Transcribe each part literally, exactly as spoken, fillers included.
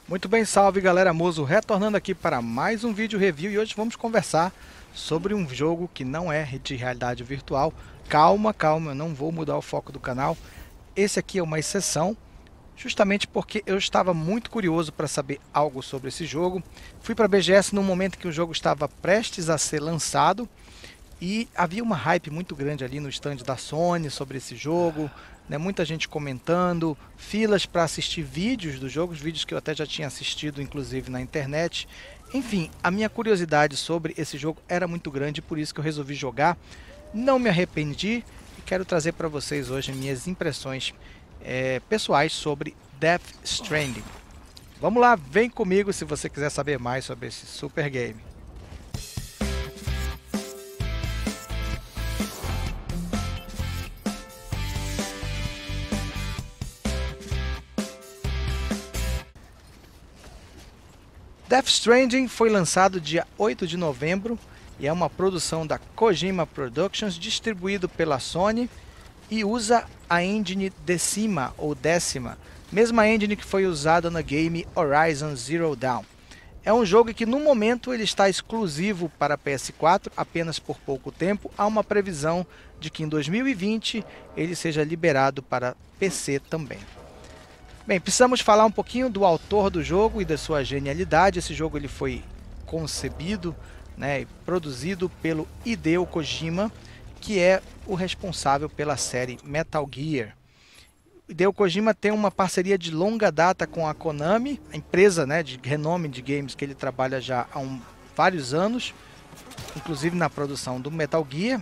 Muito bem, salve galera, Mozo retornando aqui para mais um vídeo review e hoje vamos conversar sobre um jogo que não é de realidade virtual. Calma, calma, eu não vou mudar o foco do canal. Esse aqui é uma exceção, justamente porque eu estava muito curioso para saber algo sobre esse jogo. Fui para a B G S no momento que o jogo estava prestes a ser lançado e havia uma hype muito grande ali no stand da Sony sobre esse jogo, né? Muita gente comentando, filas para assistir vídeos do jogo, os vídeos que eu até já tinha assistido inclusive na internet. Enfim, a minha curiosidade sobre esse jogo era muito grande, por isso que eu resolvi jogar. Não me arrependi e quero trazer para vocês hoje minhas impressões é, pessoais sobre Death Stranding. Vamos lá, vem comigo se você quiser saber mais sobre esse super game. Death Stranding foi lançado dia oito de novembro e é uma produção da Kojima Productions, distribuído pela Sony e usa a engine Decima ou Décima, mesma engine que foi usada no game Horizon Zero Dawn. É um jogo que no momento ele está exclusivo para P S quatro apenas por pouco tempo. Há uma previsão de que em dois mil e vinte ele seja liberado para P C também. Bem, precisamos falar um pouquinho do autor do jogo e da sua genialidade. Esse jogo ele foi concebido, né, e produzido pelo Hideo Kojima, que é o responsável pela série Metal Gear. Hideo Kojima tem uma parceria de longa data com a Konami, a empresa, né, de renome de games que ele trabalha já há um, vários anos, inclusive na produção do Metal Gear.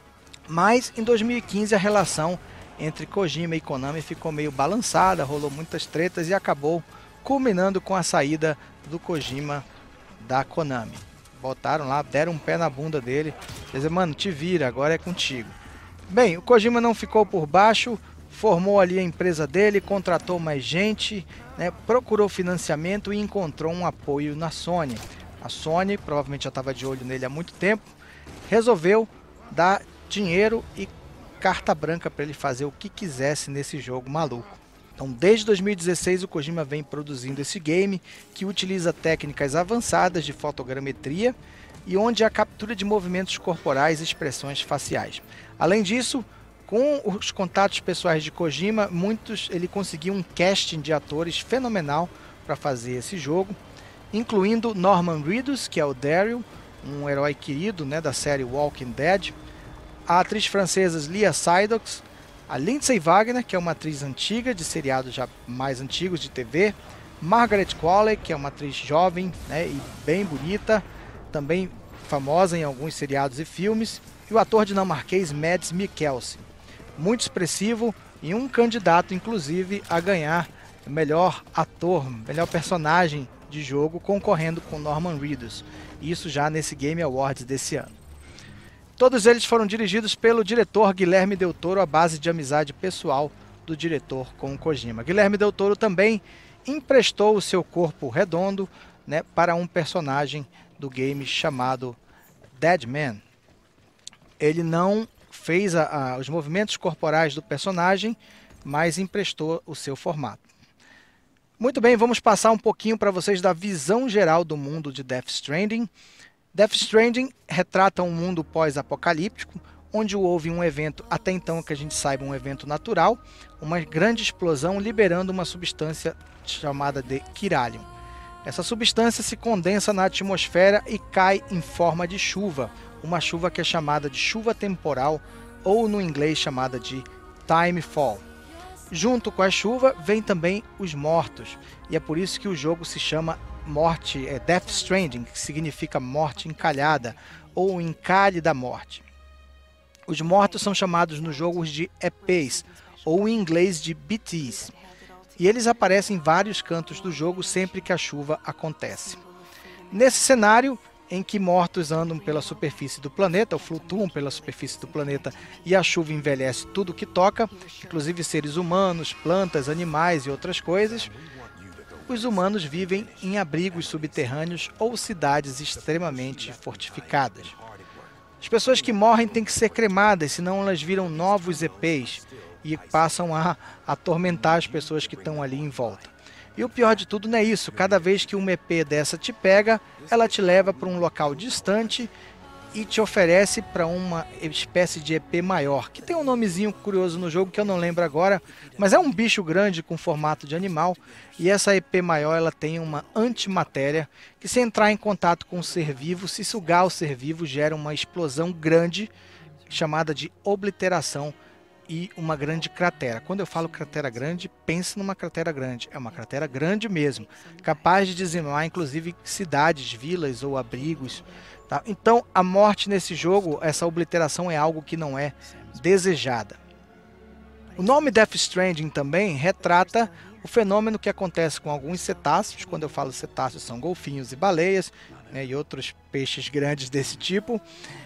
Mas em dois mil e quinze a relação entre Kojima e Konami ficou meio balançada, rolou muitas tretas e acabou culminando com a saída do Kojima da Konami. Botaram lá, deram um pé na bunda dele, dizer, mano, te vira, agora é contigo. Bem, o Kojima não ficou por baixo, formou ali a empresa dele, contratou mais gente, né, procurou financiamento e encontrou um apoio na Sony. A Sony, provavelmente já estava de olho nele há muito tempo, resolveu dar dinheiro e carta branca para ele fazer o que quisesse nesse jogo maluco. Então, desde dois mil e dezesseis o Kojima vem produzindo esse game que utiliza técnicas avançadas de fotogrametria e onde há captura de movimentos corporais e expressões faciais. Além disso, com os contatos pessoais de Kojima, muitos ele conseguiu um casting de atores fenomenal para fazer esse jogo, incluindo Norman Reedus, que é o Daryl, um herói querido, né, da série Walking Dead, a atriz francesa Léa Seydoux, a Lindsay Wagner, que é uma atriz antiga, de seriados já mais antigos de T V, Margaret Qualley, que é uma atriz jovem, né, e bem bonita, também famosa em alguns seriados e filmes, e o ator dinamarquês Mads Mikkelsen, muito expressivo e um candidato inclusive a ganhar melhor ator, melhor personagem de jogo, concorrendo com Norman Reedus, isso já nesse Game Awards desse ano. Todos eles foram dirigidos pelo diretor Guilherme Del Toro, à base de amizade pessoal do diretor com o Kojima. Guilherme Del Toro também emprestou o seu corpo redondo, né, para um personagem do game chamado Deadman. Ele não fez a, a, os movimentos corporais do personagem, mas emprestou o seu formato. Muito bem, vamos passar um pouquinho para vocês da visão geral do mundo de Death Stranding. Death Stranding retrata um mundo pós-apocalíptico, onde houve um evento, até então que a gente saiba, um evento natural, uma grande explosão liberando uma substância chamada de Chiralium. Essa substância se condensa na atmosfera e cai em forma de chuva, uma chuva que é chamada de chuva temporal, ou no inglês chamada de Timefall. Junto com a chuva vem também os mortos, e é por isso que o jogo se chama Morte, é Death Stranding, que significa morte encalhada ou encalhe da morte. Os mortos são chamados no jogo de E Ps, ou em inglês de B Ts, e eles aparecem em vários cantos do jogo sempre que a chuva acontece. Nesse cenário em que mortos andam pela superfície do planeta, ou flutuam pela superfície do planeta, e a chuva envelhece tudo que toca, inclusive seres humanos, plantas, animais e outras coisas, os humanos vivem em abrigos subterrâneos ou cidades extremamente fortificadas. As pessoas que morrem têm que ser cremadas, senão elas viram novos E Ps e passam a atormentar as pessoas que estão ali em volta. E o pior de tudo não é isso, cada vez que uma E P dessa te pega, ela te leva para um local distante e te oferece para uma espécie de E P maior, que tem um nomezinho curioso no jogo que eu não lembro agora, mas é um bicho grande com formato de animal, e essa E P maior ela tem uma antimatéria que, se entrar em contato com o ser vivo, se sugar o ser vivo, gera uma explosão grande chamada de obliteração e uma grande cratera. Quando eu falo cratera grande, pense numa cratera grande, é uma cratera grande mesmo, capaz de dizimar inclusive cidades, vilas ou abrigos. Tá? Então, a morte nesse jogo, essa obliteração é algo que não é desejada. O nome Death Stranding também retrata o fenômeno que acontece com alguns cetáceos. Quando eu falo cetáceos, são golfinhos e baleias, né, e outros peixes grandes desse tipo,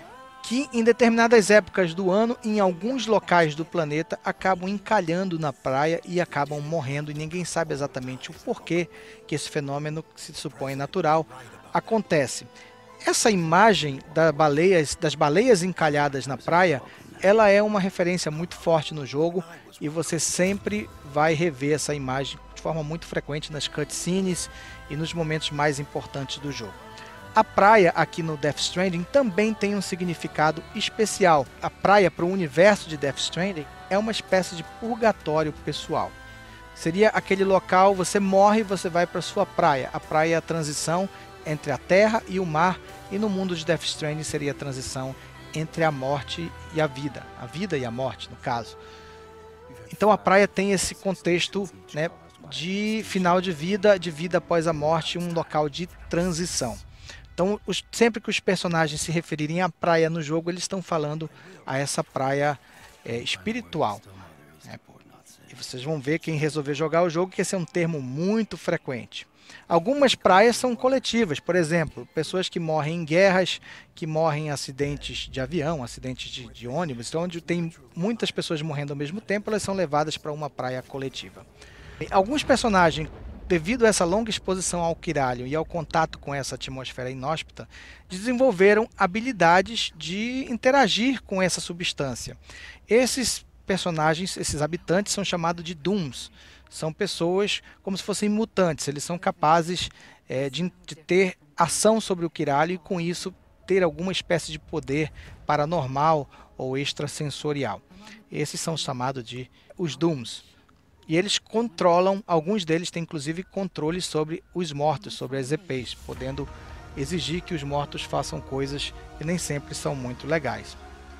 que em determinadas épocas do ano, em alguns locais do planeta, acabam encalhando na praia e acabam morrendo, e ninguém sabe exatamente o porquê que esse fenômeno, que se supõe natural, acontece. Essa imagem das baleias, das baleias encalhadas na praia, ela é uma referência muito forte no jogo, e você sempre vai rever essa imagem de forma muito frequente nas cutscenes e nos momentos mais importantes do jogo. A praia aqui no Death Stranding também tem um significado especial. A praia para o universo de Death Stranding é uma espécie de purgatório pessoal. Seria aquele local, você morre e você vai para sua praia. A praia é a transição entre a terra e o mar, e no mundo de Death Stranding seria a transição entre a morte e a vida, a vida e a morte no caso. Então a praia tem esse contexto, né, de final de vida, de vida após a morte, um local de transição. Então os, sempre que os personagens se referirem à praia no jogo, eles estão falando a essa praia é, espiritual, né? E vocês vão ver, quem resolver jogar o jogo, que esse é um termo muito frequente. Algumas praias são coletivas, por exemplo, pessoas que morrem em guerras, que morrem em acidentes de avião, acidentes de, de ônibus, então, onde tem muitas pessoas morrendo ao mesmo tempo, elas são levadas para uma praia coletiva. E alguns personagens, devido a essa longa exposição ao quiralho e ao contato com essa atmosfera inóspita, desenvolveram habilidades de interagir com essa substância. Esses personagens, esses habitantes, são chamados de Dooms. São pessoas como se fossem mutantes, eles são capazes é, de, de ter ação sobre o quiralho e com isso ter alguma espécie de poder paranormal ou extrasensorial. Esses são chamados de os Dooms. E eles controlam, alguns deles têm inclusive controle sobre os mortos, sobre as E Ps, podendo exigir que os mortos façam coisas que nem sempre são muito legais.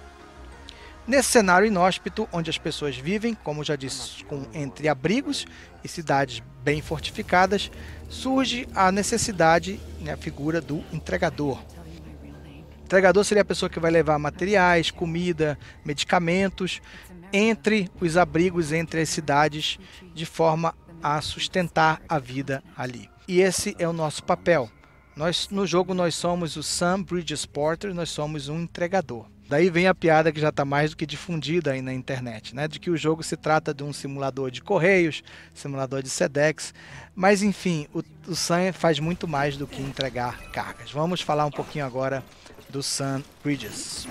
Nesse cenário inóspito, onde as pessoas vivem, como já disse, com, entre abrigos e cidades bem fortificadas, surge a necessidade, né, a figura do entregador. O entregador seria a pessoa que vai levar materiais, comida, medicamentos, entre os abrigos, entre as cidades, de forma a sustentar a vida ali. E esse é o nosso papel. Nós, no jogo nós somos o Sam Bridges Porter, nós somos um entregador. Daí vem a piada que já está mais do que difundida aí na internet, né? De que o jogo se trata de um simulador de correios, simulador de SEDEX, mas enfim, o, o Sam faz muito mais do que entregar cargas. Vamos falar um pouquinho agora do Sam Bridges.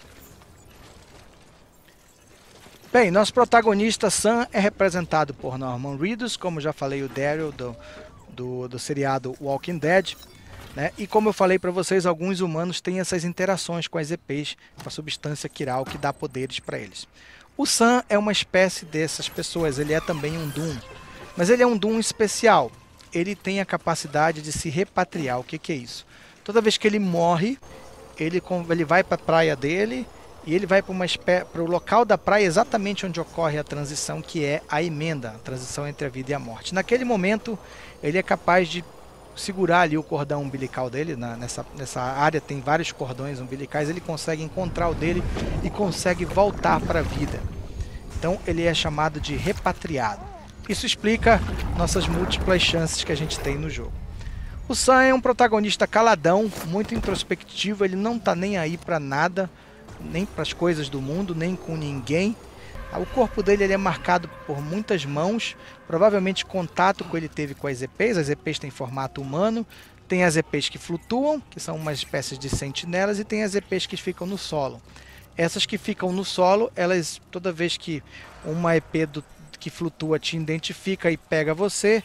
Bem, nosso protagonista Sam é representado por Norman Reedus, como já falei, o Daryl do, do, do seriado Walking Dead. Né? E como eu falei para vocês, alguns humanos têm essas interações com as E Ps, com a substância quiral que dá poderes para eles. O Sam é uma espécie dessas pessoas, ele é também um Doom, mas ele é um Doom especial. Ele tem a capacidade de se repatriar. O que, que é isso? Toda vez que ele morre, ele, ele vai para a praia dele e ele vai para o local da praia exatamente onde ocorre a transição, que é a emenda, a transição entre a vida e a morte. Naquele momento, ele é capaz de segurar ali o cordão umbilical dele, na, nessa, nessa área tem vários cordões umbilicais, ele consegue encontrar o dele e consegue voltar para a vida. Então ele é chamado de repatriado. Isso explica nossas múltiplas chances que a gente tem no jogo. O Sam é um protagonista caladão, muito introspectivo, ele não está nem aí para nada, nem para as coisas do mundo, nem com ninguém. O corpo dele ele é marcado por muitas mãos, provavelmente contato que ele teve com as E Ps. As E Ps têm formato humano, tem as E Ps que flutuam, que são uma espécie de sentinelas, e tem as E Ps que ficam no solo. Essas que ficam no solo, elas, toda vez que uma E P do, que flutua te identifica e pega você,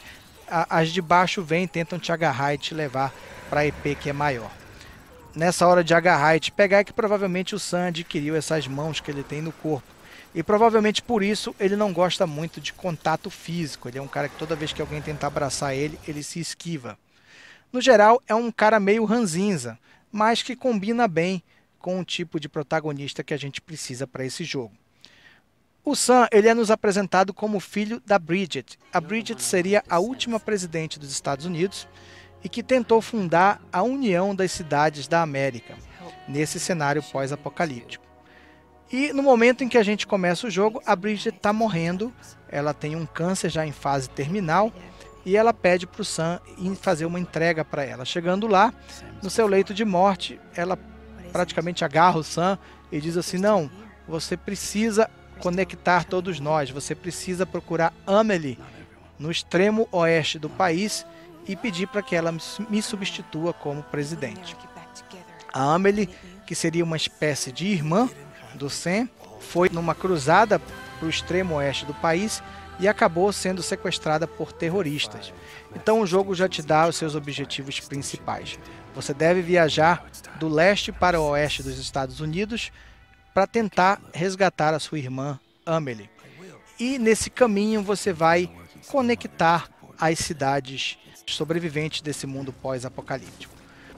a, as de baixo vêm, tentam te agarrar e te levar para a E P que é maior. Nessa hora de agarrar e te pegar é que provavelmente o Sam adquiriu essas mãos que ele tem no corpo. E provavelmente por isso ele não gosta muito de contato físico. Ele é um cara que toda vez que alguém tenta abraçar ele, ele se esquiva. No geral, é um cara meio ranzinza, mas que combina bem com o tipo de protagonista que a gente precisa para esse jogo. O Sam, ele é nos apresentado como filho da Bridget. A Bridget seria a última presidente dos Estados Unidos e que tentou fundar a União das Cidades da América, nesse cenário pós-apocalíptico. E no momento em que a gente começa o jogo, a Bridget está morrendo, ela tem um câncer já em fase terminal, e ela pede para o Sam fazer uma entrega para ela. Chegando lá, no seu leito de morte, ela praticamente agarra o Sam e diz assim, não, você precisa conectar todos nós, você precisa procurar Amelie no extremo oeste do país e pedir para que ela me substitua como presidente. A Amelie, que seria uma espécie de irmã do Sam, foi numa cruzada para o extremo oeste do país e acabou sendo sequestrada por terroristas. Então o jogo já te dá os seus objetivos principais. Você deve viajar do leste para o oeste dos Estados Unidos para tentar resgatar a sua irmã Amelie. E nesse caminho você vai conectar as cidades sobreviventes desse mundo pós-apocalíptico.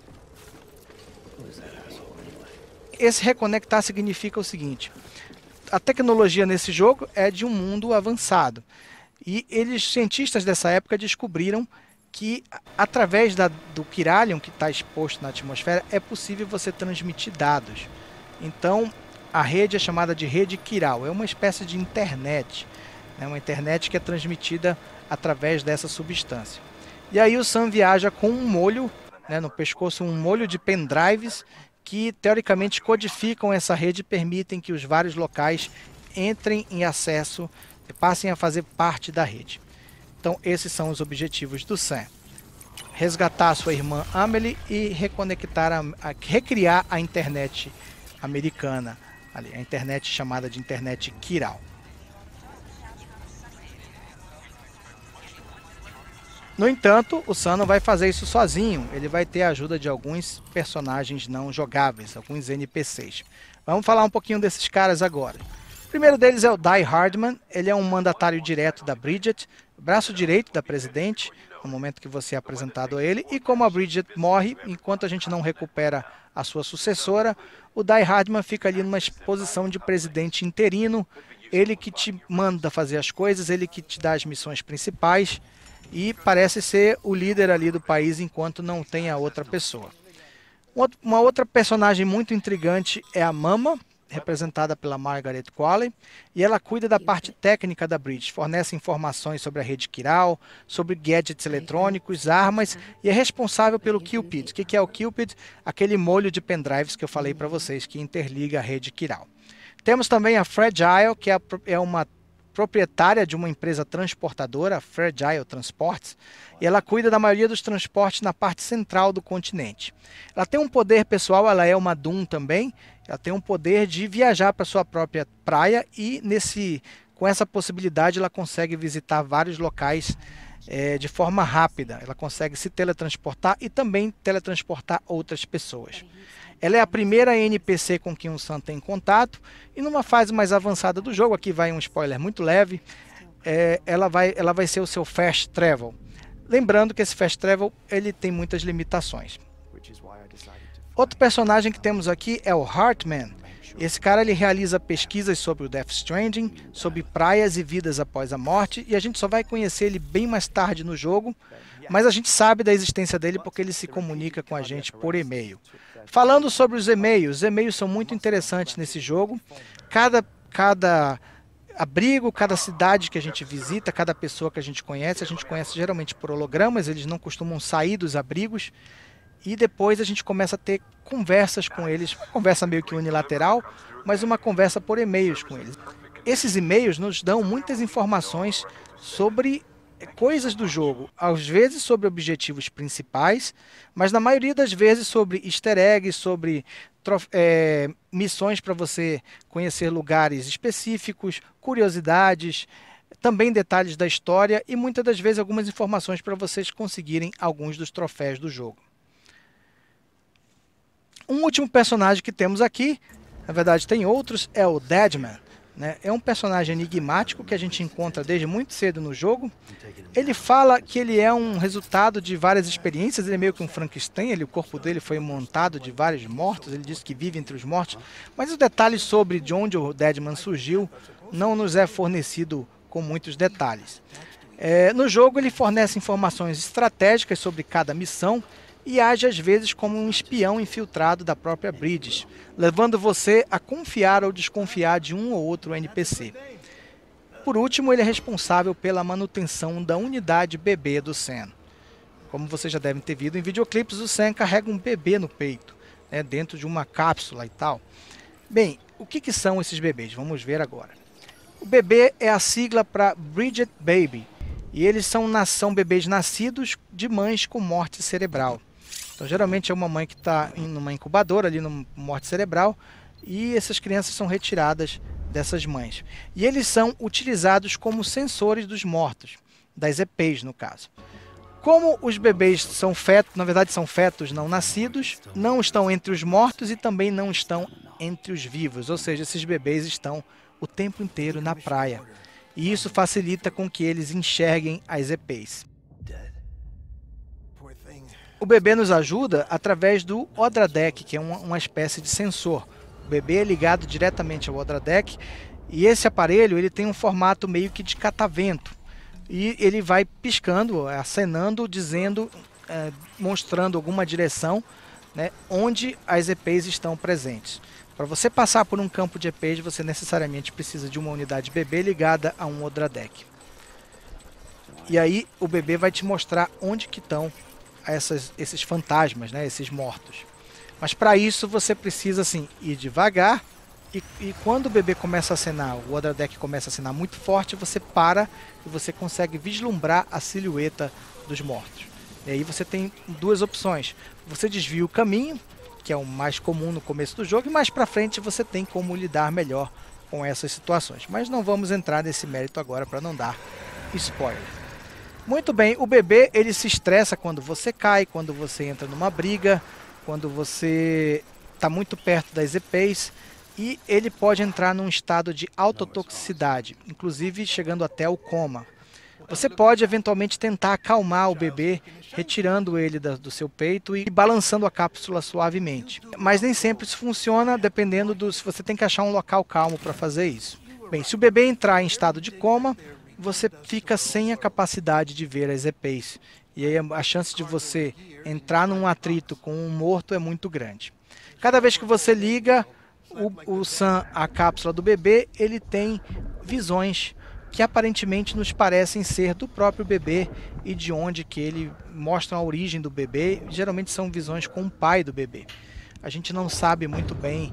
Esse reconectar significa o seguinte: a tecnologia nesse jogo é de um mundo avançado. E eles, cientistas dessa época, descobriram que através da, do Quiralium que está exposto na atmosfera é possível você transmitir dados. Então a rede é chamada de rede Quiral, é uma espécie de internet, né? Uma internet que é transmitida através dessa substância. E aí o Sam viaja com um molho, né, no pescoço, um molho de pendrives que teoricamente codificam essa rede e permitem que os vários locais entrem em acesso e passem a fazer parte da rede. Então esses são os objetivos do Sam: resgatar a sua irmã Amelie e reconectar, a, a, recriar a internet americana, ali, a internet chamada de internet Quiral. No entanto, o Sam não vai fazer isso sozinho, ele vai ter a ajuda de alguns personagens não jogáveis, alguns N P Cs. Vamos falar um pouquinho desses caras agora. O primeiro deles é o Die Hardman, ele é um mandatário direto da Bridget, braço direito da presidente, no momento que você é apresentado a ele, e como a Bridget morre, enquanto a gente não recupera a sua sucessora, o Die Hardman fica ali numa posição de presidente interino, ele que te manda fazer as coisas, ele que te dá as missões principais, e parece ser o líder ali do país enquanto não tem a outra pessoa. Uma outra personagem muito intrigante é a Mama, representada pela Margaret Qualley, e ela cuida da parte técnica da Bridget, fornece informações sobre a rede Quiral, sobre gadgets eletrônicos, armas, e é responsável pelo Cupid. O que é o Cupid? Aquele molho de pendrives que eu falei para vocês, que interliga a rede Quiral. Temos também a Fragile, que é uma proprietária de uma empresa transportadora, Fragile Transports, e ela cuida da maioria dos transportes na parte central do continente. Ela tem um poder pessoal, ela é uma Doom também, ela tem um poder de viajar para sua própria praia e nesse, com essa possibilidade ela consegue visitar vários locais é, de forma rápida. Ela consegue se teletransportar e também teletransportar outras pessoas. Ela é a primeira N P C com quem o Sam tem contato, e numa fase mais avançada do jogo, aqui vai um spoiler muito leve, é, ela, vai, ela vai ser o seu Fast Travel. Lembrando que esse Fast Travel ele tem muitas limitações. Outro personagem que temos aqui é o Heartman. Esse cara ele realiza pesquisas sobre o Death Stranding, sobre praias e vidas após a morte, e a gente só vai conhecer ele bem mais tarde no jogo, mas a gente sabe da existência dele porque ele se comunica com a gente por e-mail. Falando sobre os e-mails, os e-mails são muito interessantes nesse jogo. Cada, cada abrigo, cada cidade que a gente visita, cada pessoa que a gente conhece, a gente conhece geralmente por hologramas, eles não costumam sair dos abrigos. E depois a gente começa a ter conversas com eles, uma conversa meio que unilateral, mas uma conversa por e-mails com eles. Esses e-mails nos dão muitas informações sobre coisas do jogo, às vezes sobre objetivos principais, mas na maioria das vezes sobre easter eggs, sobre é, missões para você conhecer lugares específicos, curiosidades, também detalhes da história e muitas das vezes algumas informações para vocês conseguirem alguns dos troféus do jogo. Um último personagem que temos aqui, na verdade tem outros, é o Deadman. Né? É um personagem enigmático que a gente encontra desde muito cedo no jogo. Ele fala que ele é um resultado de várias experiências, ele é meio que um Frankenstein, ele, o corpo dele foi montado de vários mortos, ele diz que vive entre os mortos, mas os detalhes sobre de onde o Deadman surgiu não nos é fornecido com muitos detalhes. É, no jogo ele fornece informações estratégicas sobre cada missão e age às vezes como um espião infiltrado da própria Bridges, levando você a confiar ou desconfiar de um ou outro N P C. Por último, ele é responsável pela manutenção da unidade bebê do Sam. Como vocês já devem ter visto em videoclipes, o Sam carrega um bebê no peito, né, dentro de uma cápsula e tal. Bem, o que, que são esses bebês? Vamos ver agora. O bebê é a sigla para Bridget Baby, e eles são, são bebês nascidos de mães com morte cerebral. Então, geralmente é uma mãe que está em uma incubadora, ali numa morte cerebral, e essas crianças são retiradas dessas mães. E eles são utilizados como sensores dos mortos, das E Ps no caso. Como os bebês são fetos, na verdade são fetos não nascidos, não estão entre os mortos e também não estão entre os vivos, ou seja, esses bebês estão o tempo inteiro na praia. E isso facilita com que eles enxerguem as E Ps. O bebê nos ajuda através do Odradek, que é uma, uma espécie de sensor. O bebê é ligado diretamente ao Odradek e esse aparelho ele tem um formato meio que de catavento. E ele vai piscando, acenando, dizendo, é, mostrando alguma direção, né, onde as E Ps estão presentes. Para você passar por um campo de E Ps, você necessariamente precisa de uma unidade bebê ligada a um Odradek. E aí o bebê vai te mostrar onde que estão Essas, esses fantasmas, né, esses mortos. Mas para isso você precisa assim, ir devagar e, e quando o bebê começa a acenar, o Odradek começa a acenar muito forte, você para e você consegue vislumbrar a silhueta dos mortos. E aí você tem duas opções. Você desvia o caminho, que é o mais comum no começo do jogo, e mais para frente você tem como lidar melhor com essas situações. Mas não vamos entrar nesse mérito agora para não dar spoiler. Muito bem, o bebê ele se estressa quando você cai, quando você entra numa briga, quando você está muito perto das E Ps e ele pode entrar num estado de autotoxicidade, inclusive chegando até o coma. Você pode eventualmente tentar acalmar o bebê, retirando ele da, do seu peito e balançando a cápsula suavemente. Mas nem sempre isso funciona, dependendo do se você tem que achar um local calmo para fazer isso. Bem, se o bebê entrar em estado de coma, você fica sem a capacidade de ver as E Ps. E aí a chance de você entrar num atrito com um morto é muito grande. Cada vez que você liga o, o Sam à cápsula do bebê, ele tem visões que aparentemente nos parecem ser do próprio bebê e de onde que ele mostram a origem do bebê. Geralmente são visões com o pai do bebê. A gente não sabe muito bem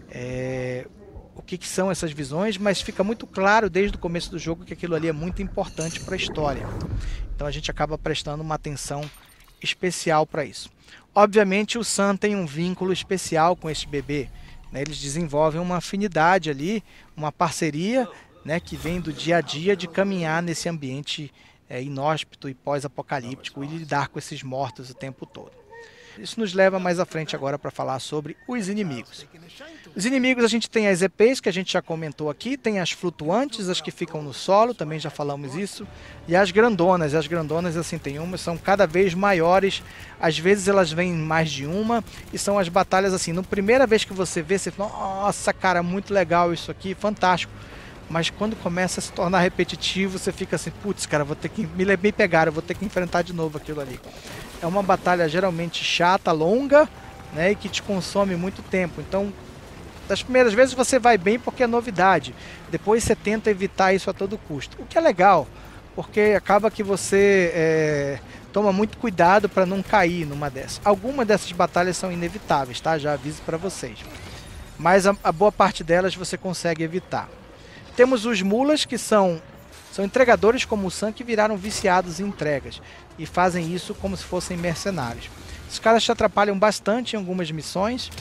é, o que, que são essas visões, mas fica muito claro desde o começo do jogo que aquilo ali é muito importante para a história. Então a gente acaba prestando uma atenção especial para isso. Obviamente o Sam tem um vínculo especial com esse bebê, né? Eles desenvolvem uma afinidade ali, uma parceria, né, que vem do dia a dia de caminhar nesse ambiente é, inóspito e pós-apocalíptico e lidar com esses mortos o tempo todo. Isso nos leva mais à frente agora para falar sobre os inimigos. Os inimigos a gente tem as E Ps, que a gente já comentou aqui, tem as flutuantes, as que ficam no solo, também já falamos isso, e as grandonas. E as grandonas, assim, tem umas, são cada vez maiores, às vezes elas vêm mais de uma, e são as batalhas assim, na primeira vez que você vê, você fala, nossa, cara, muito legal isso aqui, fantástico. Mas quando começa a se tornar repetitivo, você fica assim, putz, cara, vou ter que me, me pegar, eu vou ter que enfrentar de novo aquilo ali. É uma batalha geralmente chata, longa, né, e que te consome muito tempo. Então, das primeiras vezes você vai bem porque é novidade. Depois você tenta evitar isso a todo custo. O que é legal, porque acaba que você é, toma muito cuidado para não cair numa dessas. Algumas dessas batalhas são inevitáveis, tá? Já aviso para vocês. Mas a, a boa parte delas você consegue evitar. Temos os mulas, que são, são entregadores como o Sam, que viraram viciados em entregas. E fazem isso como se fossem mercenários. Os caras te atrapalham bastante em algumas missões.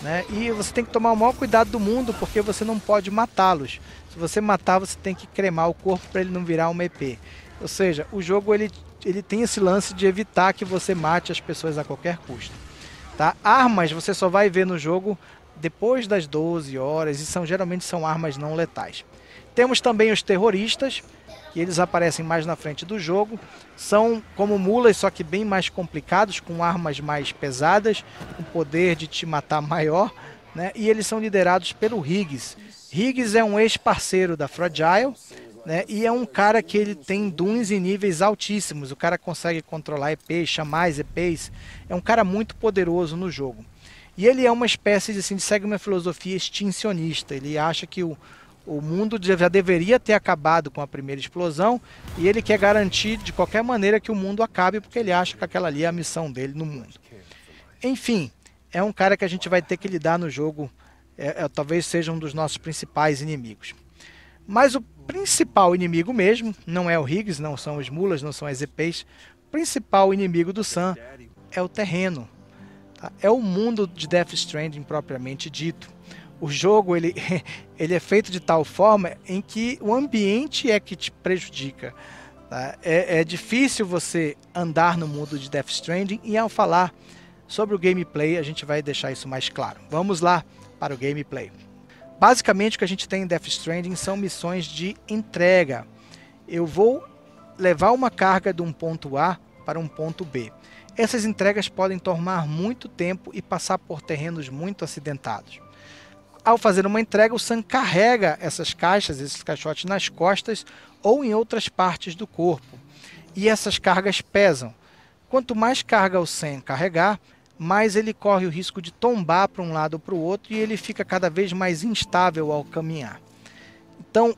né? E você tem que tomar o maior cuidado do mundo, porque você não pode matá-los. Se você matar, você tem que cremar o corpo para ele não virar um E P. Ou seja, o jogo ele, ele tem esse lance de evitar que você mate as pessoas a qualquer custo. Tá? Armas você só vai ver no jogo depois das doze horas, e são, geralmente são armas não letais. Temos também os terroristas, que eles aparecem mais na frente do jogo. São como mulas, só que bem mais complicados, com armas mais pesadas, com poder de te matar maior, né? E eles são liderados pelo Higgs. Higgs é um ex-parceiro da Fragile, né? E é um cara que ele tem duns em níveis altíssimos. O cara consegue controlar E Ps, chamar E Ps. É um cara muito poderoso no jogo. E ele é uma espécie de, assim, de segue uma filosofia extincionista. Ele acha que o O mundo já deveria ter acabado com a primeira explosão e ele quer garantir de qualquer maneira que o mundo acabe, porque ele acha que aquela ali é a missão dele no mundo. Enfim, é um cara que a gente vai ter que lidar no jogo, é, é, talvez seja um dos nossos principais inimigos. Mas o principal inimigo mesmo não é o Higgs, não são os mulas, não são as E Ps. O principal inimigo do Sam é o terreno. Tá? É o mundo de Death Stranding propriamente dito. O jogo ele, ele é feito de tal forma em que o ambiente é que te prejudica. Tá? É, é difícil você andar no mundo de Death Stranding, e ao falar sobre o gameplay a gente vai deixar isso mais claro. Vamos lá para o gameplay. Basicamente o que a gente tem em Death Stranding são missões de entrega. Eu vou levar uma carga de um ponto A para um ponto B. Essas entregas podem tomar muito tempo e passar por terrenos muito acidentados. Ao fazer uma entrega, o Sam carrega essas caixas, esses caixotes nas costas ou em outras partes do corpo. E essas cargas pesam. Quanto mais carga o Sam carregar, mais ele corre o risco de tombar para um lado ou para o outro, e ele fica cada vez mais instável ao caminhar. Então,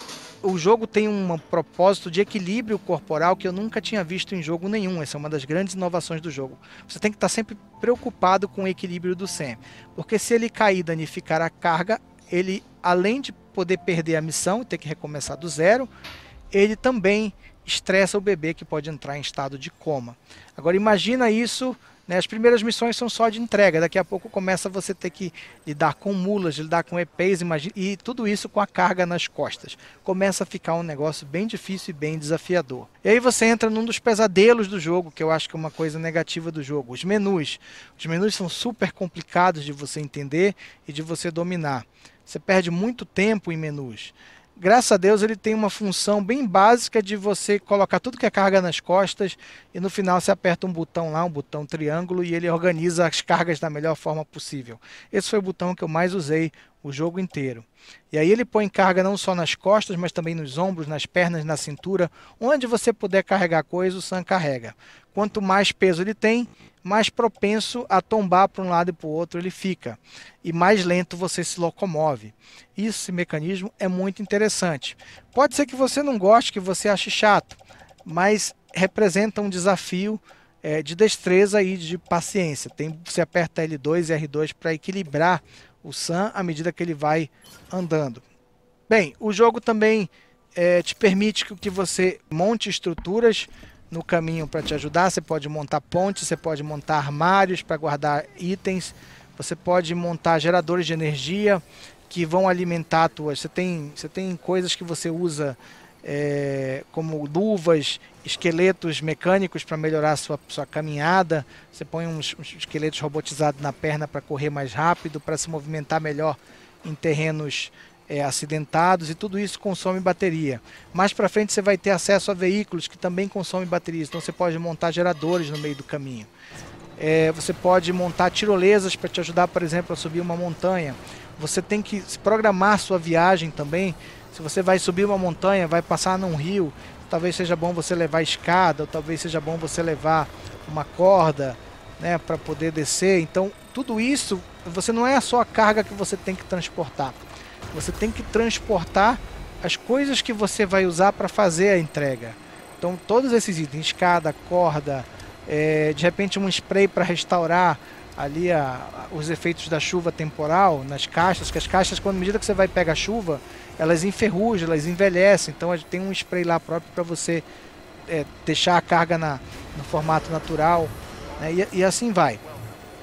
o jogo tem um propósito de equilíbrio corporal que eu nunca tinha visto em jogo nenhum. Essa é uma das grandes inovações do jogo. Você tem que estar sempre preocupado com o equilíbrio do Sam, porque se ele cair e danificar a carga, ele, além de poder perder a missão e ter que recomeçar do zero, ele também estressa o bebê, que pode entrar em estado de coma. Agora imagina isso, né? As primeiras missões são só de entrega, daqui a pouco começa você ter que lidar com mulas, lidar com E Ps, imagina, e tudo isso com a carga nas costas. Começa a ficar um negócio bem difícil e bem desafiador. E aí você entra num dos pesadelos do jogo, que eu acho que é uma coisa negativa do jogo, os menus. Os menus são super complicados de você entender e de você dominar. Você perde muito tempo em menus. Graças a Deus ele tem uma função bem básica de você colocar tudo que é carga nas costas, e no final você aperta um botão lá, um botão triângulo, e ele organiza as cargas da melhor forma possível. Esse foi o botão que eu mais usei o jogo inteiro. E aí ele põe carga não só nas costas, mas também nos ombros, nas pernas, na cintura. Onde você puder carregar coisa, o Sam carrega. Quanto mais peso ele tem, mais propenso a tombar para um lado e para o outro ele fica. E mais lento você se locomove. Esse mecanismo é muito interessante. Pode ser que você não goste, que você ache chato, mas representa um desafio é, de destreza e de paciência. Tem, você aperta L dois e R dois para equilibrar o Sam à medida que ele vai andando. Bem, o jogo também é, te permite que você monte estruturas no caminho para te ajudar. Você pode montar pontes, você pode montar armários para guardar itens, você pode montar geradores de energia que vão alimentar tuas. Você tem, você tem coisas que você usa é, como luvas, esqueletos mecânicos para melhorar a sua, sua caminhada. Você põe uns, uns esqueletos robotizados na perna para correr mais rápido, para se movimentar melhor em terrenos é, acidentados, e tudo isso consome bateria. Mais para frente você vai ter acesso a veículos que também consomem baterias, então você pode montar geradores no meio do caminho. É, você pode montar tirolesas para te ajudar, por exemplo, a subir uma montanha. Você tem que programar sua viagem também. Se você vai subir uma montanha, vai passar num rio, talvez seja bom você levar escada, ou talvez seja bom você levar uma corda, né, para poder descer. Então tudo isso, você não é só a carga que você tem que transportar, você tem que transportar as coisas que você vai usar para fazer a entrega. Então todos esses itens, escada, corda, é, de repente um spray para restaurar ali a, a, os efeitos da chuva temporal nas caixas, que as caixas, quando à medida que você vai pegar chuva, elas enferrujam, elas envelhecem. Então a gente tem um spray lá próprio para você é, deixar a carga na, no formato natural, né, e, e assim vai.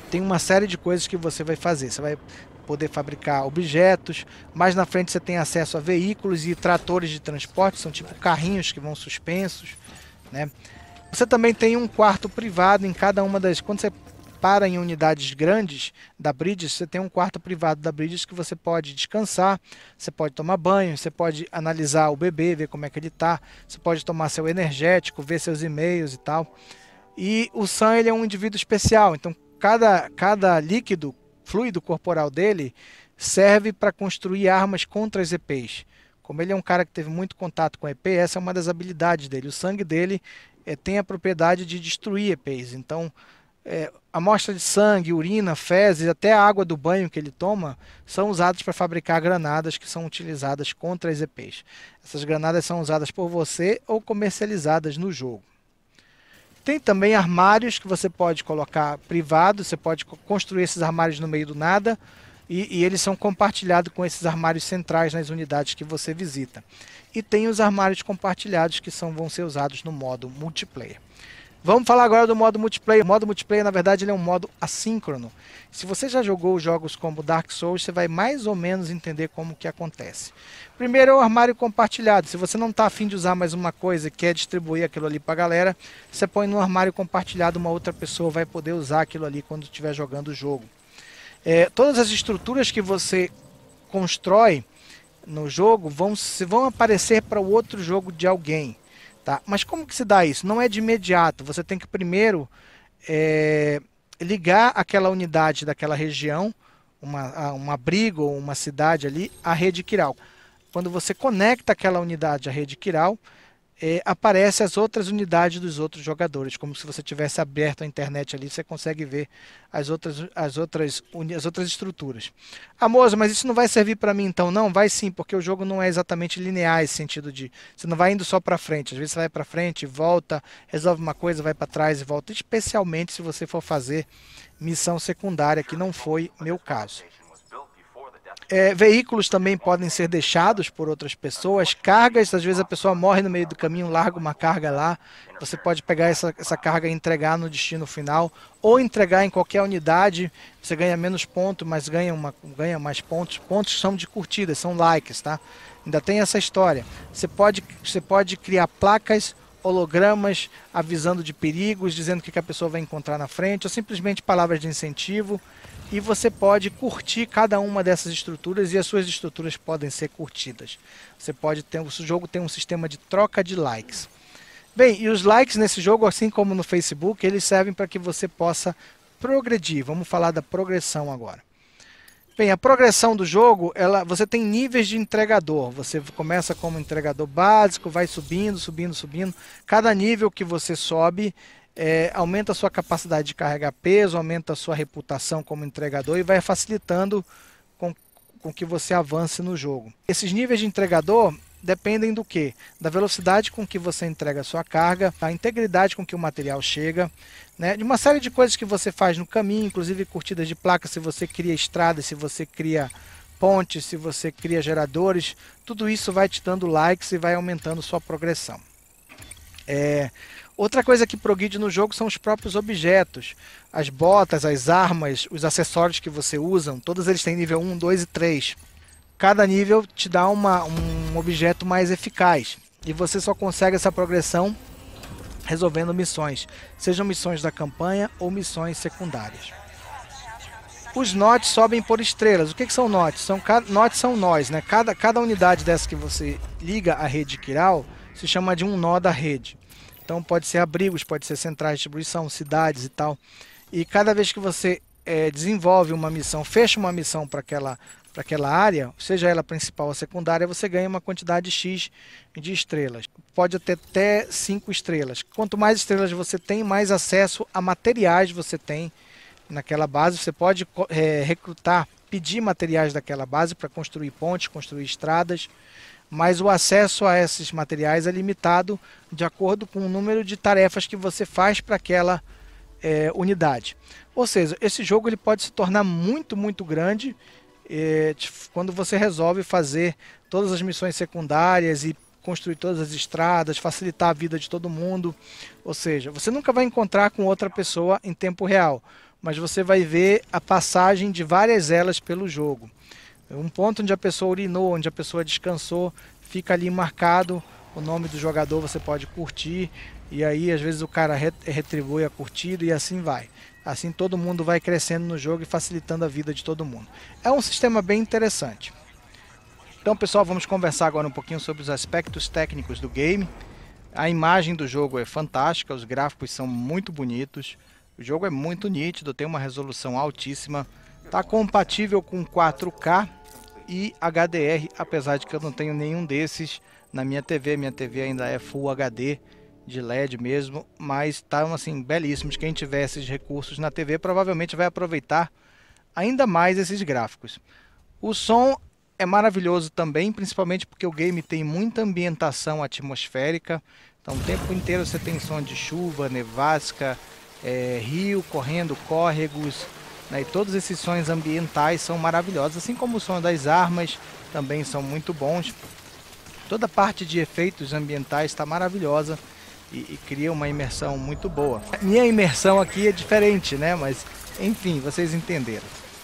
tem uma série de coisas que você vai fazer. Você vai poder fabricar objetos, mais na frente você tem acesso a veículos e tratores de transporte, são tipo carrinhos que vão suspensos, né? Você também tem um quarto privado em cada uma das... Quando você para em unidades grandes da Bridges, você tem um quarto privado da Bridges que você pode descansar, você pode tomar banho, você pode analisar o bebê, ver como é que ele está, você pode tomar seu energético, ver seus e-mails e tal. E o Sam, ele é um indivíduo especial, então cada, cada líquido, fluido corporal dele serve para construir armas contra as E Ps. Como ele é um cara que teve muito contato com E P, essa é uma das habilidades dele. O sangue dele é, tem a propriedade de destruir E Ps, então... É, amostra de sangue, urina, fezes, até a água do banho que ele toma são usadas para fabricar granadas que são utilizadas contra as E Ps. Essas granadas são usadas por você ou comercializadas no jogo. Tem também armários que você pode colocar privados, você pode construir esses armários no meio do nada e, e eles são compartilhados com esses armários centrais nas unidades que você visita. E tem os armários compartilhados que são, vão ser usados no modo multiplayer. Vamos falar agora do modo multiplayer. O modo multiplayer, na verdade, ele é um modo assíncrono. Se você já jogou jogos como Dark Souls, você vai mais ou menos entender como que acontece. Primeiro é o armário compartilhado. Se você não está afim de usar mais uma coisa e quer distribuir aquilo ali para a galera, você põe no armário compartilhado, uma outra pessoa vai poder usar aquilo ali quando estiver jogando o jogo. É, todas as estruturas que você constrói no jogo vão, vão aparecer para o outro jogo de alguém. Tá? Mas como que se dá isso? Não é de imediato, você tem que primeiro é, ligar aquela unidade daquela região, uma, um abrigo ou uma cidade ali, à rede Kiral. Quando você conecta aquela unidade à rede Kiral, é, aparecem as outras unidades dos outros jogadores, como se você tivesse aberto a internet ali, você consegue ver as outras, as outras, as outras estruturas. Ah, moça, mas isso não vai servir para mim então? Não, vai sim, porque o jogo não é exatamente linear, esse sentido de... Você não vai indo só para frente, às vezes você vai para frente, volta, resolve uma coisa, vai para trás e volta, especialmente se você for fazer missão secundária, que não foi meu caso. É, veículos também podem ser deixados por outras pessoas, cargas, às vezes a pessoa morre no meio do caminho, larga uma carga lá, você pode pegar essa, essa carga e entregar no destino final, ou entregar em qualquer unidade, você ganha menos pontos, mas ganha, uma, ganha mais pontos, pontos são de curtidas, são likes, tá? Ainda tem essa história, você pode, você pode criar placas, hologramas, avisando de perigos, dizendo o que a pessoa vai encontrar na frente, ou simplesmente palavras de incentivo. E você pode curtir cada uma dessas estruturas e as suas estruturas podem ser curtidas. Você pode ter, o jogo tem um sistema de troca de likes. Bem, e os likes nesse jogo, assim como no Facebook, eles servem para que você possa progredir. Vamos falar da progressão agora. Bem, a progressão do jogo, ela, você tem níveis de entregador. Você começa como entregador básico, vai subindo, subindo, subindo. Cada nível que você sobe, É, aumenta a sua capacidade de carregar peso, aumenta a sua reputação como entregador e vai facilitando com, com que você avance no jogo. Esses níveis de entregador dependem do quê? Da velocidade com que você entrega a sua carga, da integridade com que o material chega, né? De uma série de coisas que você faz no caminho, inclusive curtidas de placas, se você cria estradas, se você cria pontes, se você cria geradores, tudo isso vai te dando likes e vai aumentando sua progressão. É... Outra coisa que progride no jogo são os próprios objetos, as botas, as armas, os acessórios que você usa, todos eles têm nível um, dois e três. Cada nível te dá uma, um objeto mais eficaz e você só consegue essa progressão resolvendo missões, sejam missões da campanha ou missões secundárias. Os notes sobem por estrelas. O que, que são notes? São, notes são nós, né? Cada, cada unidade dessa que você liga à rede Kiral se chama de um nó da rede. Então pode ser abrigos, pode ser centrais de distribuição, cidades e tal. E cada vez que você é, desenvolve uma missão, fecha uma missão para aquela, para aquela área, seja ela principal ou secundária, você ganha uma quantidade X de estrelas. Pode ter até cinco estrelas. Quanto mais estrelas você tem, mais acesso a materiais você tem naquela base. Você pode é, recrutar, pedir materiais daquela base para construir pontes, construir estradas. Mas o acesso a esses materiais é limitado de acordo com o número de tarefas que você faz para aquela é, unidade. Ou seja, esse jogo ele pode se tornar muito, muito grande é, quando você resolve fazer todas as missões secundárias e construir todas as estradas, facilitar a vida de todo mundo. Ou seja, você nunca vai encontrar com outra pessoa em tempo real, mas você vai ver a passagem de várias elas pelo jogo. Um ponto onde a pessoa urinou, onde a pessoa descansou, fica ali marcado o nome do jogador, você pode curtir, e aí às vezes o cara retribui a curtida e assim vai. Assim todo mundo vai crescendo no jogo e facilitando a vida de todo mundo. É um sistema bem interessante. Então, pessoal, vamos conversar agora um pouquinho sobre os aspectos técnicos do game. A imagem do jogo é fantástica, os gráficos são muito bonitos, o jogo é muito nítido, tem uma resolução altíssima, está compatível com quatro K e H D R, apesar de que eu não tenho nenhum desses na minha T V, minha T V ainda é Full H D, de L E D mesmo, mas estão assim belíssimos. Quem tiver esses recursos na T V provavelmente vai aproveitar ainda mais esses gráficos. O som é maravilhoso também, principalmente porque o game tem muita ambientação atmosférica, então o tempo inteiro você tem som de chuva, nevasca, é, rio correndo, córregos, né, e todos esses sons ambientais são maravilhosos, assim como o som das armas também são muito bons. Toda a parte de efeitos ambientais está maravilhosa e, e cria uma imersão muito boa. Minha imersão aqui é diferente, né? Mas enfim, vocês entenderam.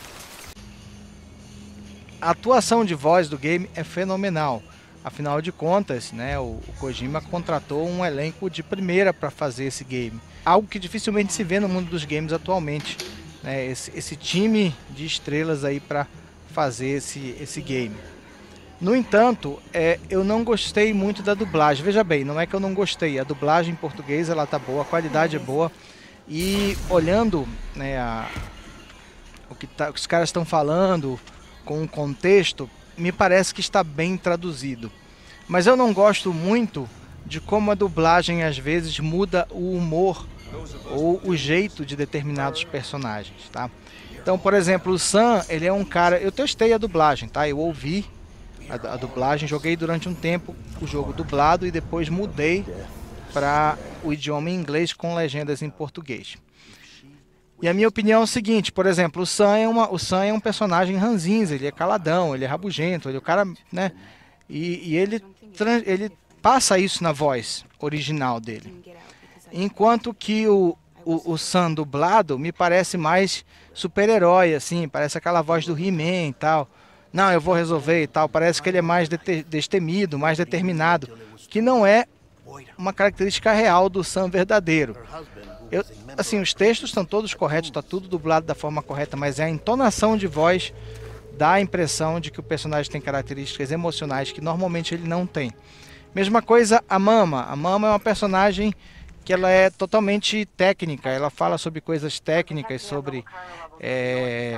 A atuação de voz do game é fenomenal. Afinal de contas, né, o, o Kojima contratou um elenco de primeira para fazer esse game. Algo que dificilmente se vê no mundo dos games atualmente, né? Esse, esse time de estrelas aí para fazer esse, esse game. No entanto, é, eu não gostei muito da dublagem. Veja bem, não é que eu não gostei. A dublagem em português ela tá boa, a qualidade é boa. E olhando, né, a, o, que tá, o que os caras estão falando com o contexto, me parece que está bem traduzido. Mas eu não gosto muito de como a dublagem às vezes muda o humor ou o jeito de determinados personagens, tá? Então, por exemplo, o Sam, ele é um cara... Eu testei a dublagem, tá? Eu ouvi A, a dublagem, joguei durante um tempo o jogo dublado e depois mudei para o idioma em inglês com legendas em português. E a minha opinião é o seguinte, por exemplo, o Sam é, uma, o Sam é um personagem ranzinza, ele é caladão, ele é rabugento, ele é o cara, né? E, e ele, ele passa isso na voz original dele. Enquanto que o, o, o Sam dublado me parece mais super-herói, assim, parece aquela voz do He-Man e tal. Não, eu vou resolver e tal. Parece que ele é mais destemido, mais determinado, que não é uma característica real do Sam verdadeiro. Eu, assim, os textos estão todos corretos, está tudo dublado da forma correta, mas é a entonação de voz dá a impressão de que o personagem tem características emocionais que normalmente ele não tem. Mesma coisa a Mama. A Mama é uma personagem que ela é totalmente técnica, ela fala sobre coisas técnicas, sobre é,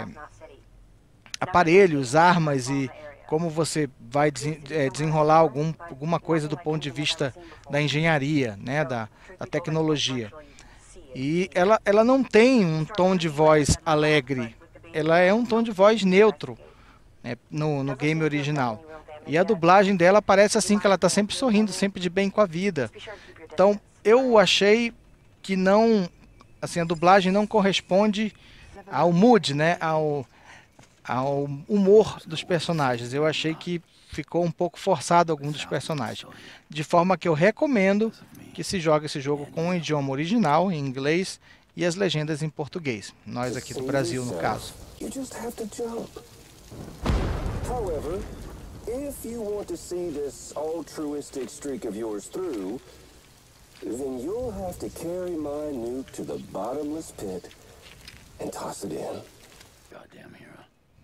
aparelhos, armas e como você vai desenrolar algum, alguma coisa do ponto de vista da engenharia, né, da, da tecnologia. E ela, ela não tem um tom de voz alegre, ela é um tom de voz neutro, né, no, no game original. E a dublagem dela parece assim que ela está sempre sorrindo, sempre de bem com a vida. Então eu achei que não, assim, a dublagem não corresponde ao mood, né, ao, ao humor dos personagens. Eu achei que ficou um pouco forçado algum dos personagens. De forma que eu recomendo que se jogue esse jogo com o idioma original, em inglês, e as legendas em português. Nós aqui do Brasil, no caso. However, if you want to see this altruistic streak of yours through, then you'll have to carry my nuke to the bottomless pit and toss it in. Goddamn hero.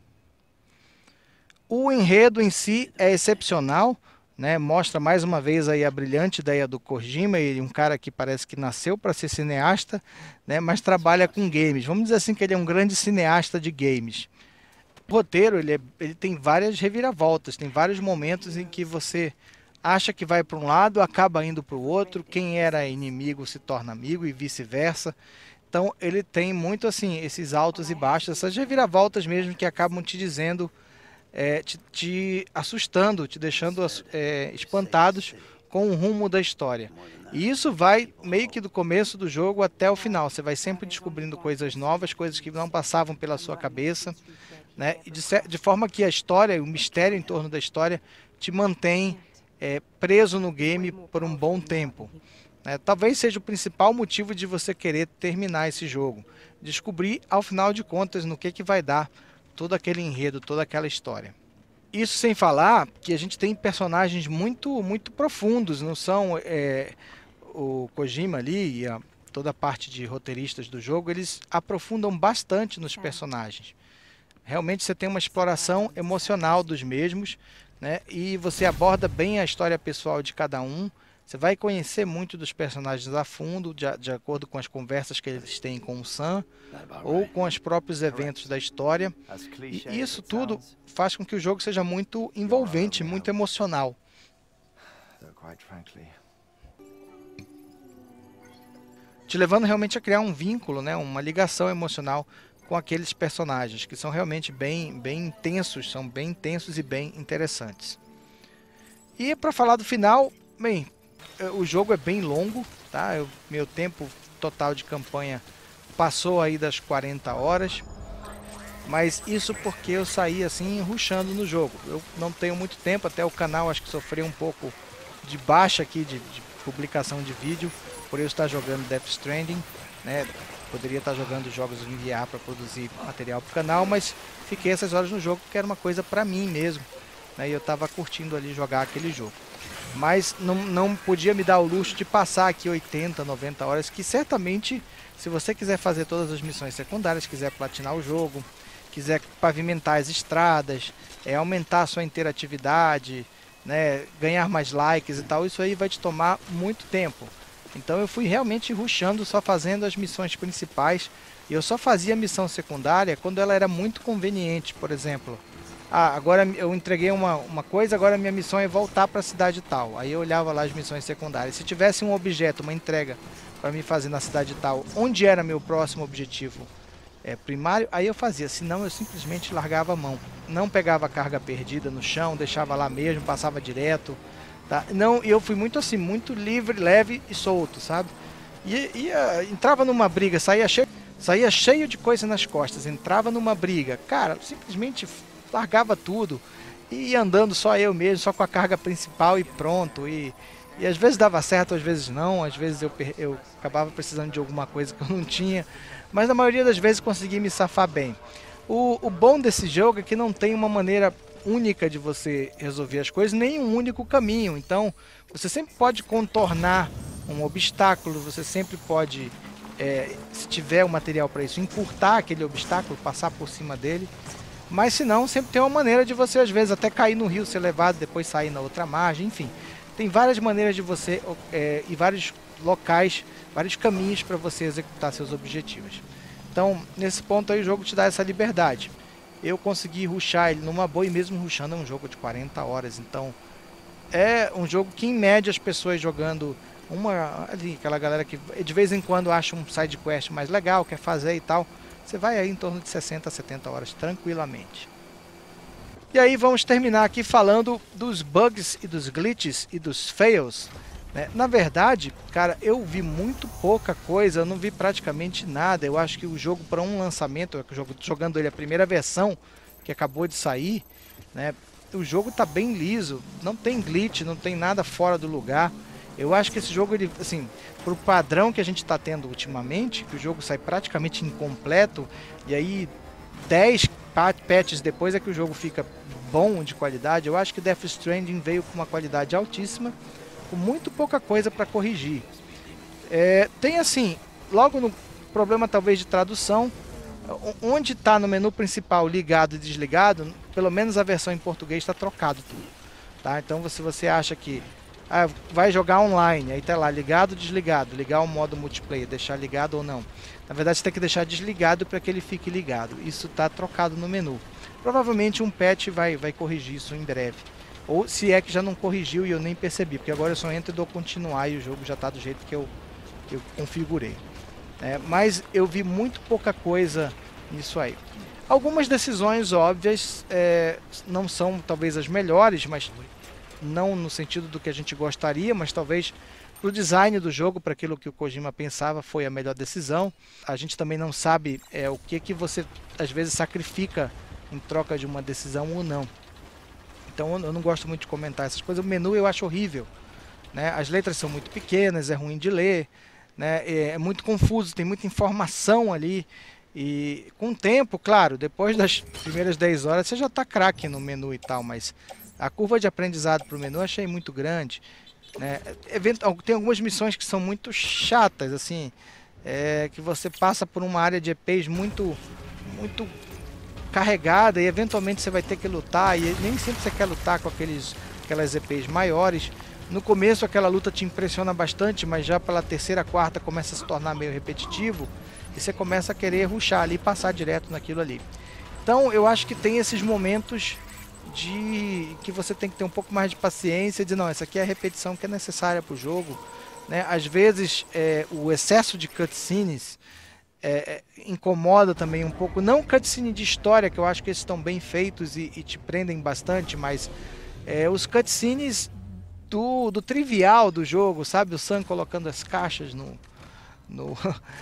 O enredo em si é excepcional, né? Mostra mais uma vez aí a brilhante ideia do Kojima, ele é um cara que parece que nasceu para ser cineasta, né? Mas trabalha com games. Vamos dizer assim que ele é um grande cineasta de games. O roteiro ele, é, ele tem várias reviravoltas, tem vários momentos em que você acha que vai para um lado, acaba indo para o outro, quem era inimigo se torna amigo e vice-versa. Então ele tem muito assim esses altos e baixos, essas reviravoltas mesmo que acabam te dizendo, é, te, te assustando, te deixando é, espantados com o rumo da história. E isso vai meio que do começo do jogo até o final. Você vai sempre descobrindo coisas novas, coisas que não passavam pela sua cabeça, né? E de, de forma que a história, o mistério em torno da história te mantém é, preso no game por um bom tempo. né? Talvez seja o principal motivo de você querer terminar esse jogo. Descobrir, ao final de contas, no que, que vai dar todo aquele enredo, toda aquela história. Isso sem falar que a gente tem personagens muito, muito profundos, não são é, o Kojima ali e a, toda a parte de roteiristas do jogo, eles aprofundam bastante nos personagens. Realmente você tem uma exploração emocional dos mesmos, né? E você aborda bem a história pessoal de cada um. Você vai conhecer muito dos personagens a fundo, de, de acordo com as conversas que eles têm com o Sam, ou com os próprios eventos da história. E isso tudo faz com que o jogo seja muito envolvente, muito emocional. Te levando realmente a criar um vínculo, né? Uma ligação emocional com aqueles personagens, que são realmente bem, bem intensos, são bem intensos e bem interessantes. E para falar do final, bem, o jogo é bem longo, tá? Eu, meu tempo total de campanha passou aí das quarenta horas, mas isso porque eu saí assim rushando no jogo. Eu não tenho muito tempo, até o canal acho que sofreu um pouco de baixa aqui de, de publicação de vídeo, por eu estar jogando Death Stranding, né? Poderia estar jogando jogos em V R para produzir material para o canal, mas fiquei essas horas no jogo porque era uma coisa para mim mesmo, né? E eu estava curtindo ali jogar aquele jogo. Mas não, não podia me dar o luxo de passar aqui oitenta, noventa horas, que certamente, se você quiser fazer todas as missões secundárias, quiser platinar o jogo, quiser pavimentar as estradas, é, aumentar a sua interatividade, né, ganhar mais likes e tal, isso aí vai te tomar muito tempo. Então eu fui realmente rushando, só fazendo as missões principais. E eu só fazia missão secundária quando ela era muito conveniente. Por exemplo, ah, agora eu entreguei uma, uma coisa, agora minha missão é voltar para a cidade tal. Aí eu olhava lá as missões secundárias. Se tivesse um objeto, uma entrega para me fazer na cidade tal, onde era meu próximo objetivo é, primário, aí eu fazia. Senão eu simplesmente largava a mão. Não pegava carga perdida no chão, deixava lá mesmo, passava direto. Tá? Não, eu fui muito assim, muito livre, leve e solto, sabe? E ia, entrava numa briga, saía cheio, saía cheio de coisa nas costas, entrava numa briga, cara, simplesmente largava tudo e ia andando só eu mesmo, só com a carga principal e pronto. E, e às vezes dava certo, às vezes não, às vezes eu, eu acabava precisando de alguma coisa que eu não tinha, mas na maioria das vezes consegui me safar bem. O, o bom desse jogo é que não tem uma maneira única de você resolver as coisas, nem um único caminho. Então você sempre pode contornar um obstáculo, você sempre pode, é, se tiver o material para isso, encurtar aquele obstáculo, passar por cima dele. Mas se não, sempre tem uma maneira de você às vezes até cair no rio, ser levado, depois sair na outra margem, enfim. Tem várias maneiras de você, é, e vários locais, vários caminhos para você executar seus objetivos. Então nesse ponto aí o jogo te dá essa liberdade. Eu consegui rushar ele numa boa, e mesmo rushando é um jogo de quarenta horas. Então é um jogo que em média as pessoas jogando uma ali, aquela galera que de vez em quando acha um side quest mais legal, quer fazer e tal, você vai aí em torno de sessenta, setenta horas tranquilamente. E aí vamos terminar aqui falando dos bugs e dos glitches e dos fails, né? Na verdade, cara, eu vi muito pouca coisa, eu não vi praticamente nada. Eu acho que o jogo, para um lançamento, eu jogando ele a primeira versão que acabou de sair, né? O jogo tá bem liso, não tem glitch, não tem nada fora do lugar. Eu acho que esse jogo, ele, assim, pro padrão que a gente tá tendo ultimamente, que o jogo sai praticamente incompleto, e aí dez patches depois é que o jogo fica bom de qualidade. Eu acho que Death Stranding veio com uma qualidade altíssima, com muito pouca coisa para corrigir. É, tem assim, logo no problema talvez de tradução, onde está no menu principal ligado e desligado, pelo menos a versão em português está trocado tudo, tá? Então se você acha que ah, vai jogar online, aí tá lá ligado, desligado, ligar o modo multiplayer, deixar ligado ou não. Na verdade você tem que deixar desligado para que ele fique ligado. Isso está trocado no menu. Provavelmente um patch vai, vai corrigir isso em breve. Ou se é que já não corrigiu e eu nem percebi, porque agora eu só entro e dou continuar e o jogo já está do jeito que eu, que eu configurei. É, mas eu vi muito pouca coisa nisso aí. Algumas decisões óbvias é, não são talvez as melhores, mas não no sentido do que a gente gostaria, mas talvez para o design do jogo, para aquilo que o Kojima pensava, foi a melhor decisão. A gente também não sabe é, o que, que você às vezes sacrifica em troca de uma decisão ou não. Então eu não gosto muito de comentar essas coisas. O menu eu acho horrível. né? As letras são muito pequenas, é ruim de ler, né? É, é muito confuso, tem muita informação ali. E com o tempo, claro, depois das primeiras dez horas você já está craque no menu e tal, mas a curva de aprendizado para o menu eu achei muito grande, né? Tem algumas missões que são muito chatas, assim, é, que você passa por uma área de E Ps muito, muito carregada e eventualmente você vai ter que lutar, e nem sempre você quer lutar com aqueles, aquelas E Ps maiores. No começo aquela luta te impressiona bastante, mas já pela terceira, quarta começa a se tornar meio repetitivo e você começa a querer rushar ali e passar direto naquilo ali. Então eu acho que tem esses momentos de que você tem que ter um pouco mais de paciência, de não, essa aqui é a repetição que é necessária para o jogo, né? Às vezes é, o excesso de cutscenes é, é, incomoda também um pouco, não cutscene de história, que eu acho que esses estão bem feitos e, e te prendem bastante, mas é, os cutscenes do, do trivial do jogo, sabe? O Sam colocando as caixas no, no,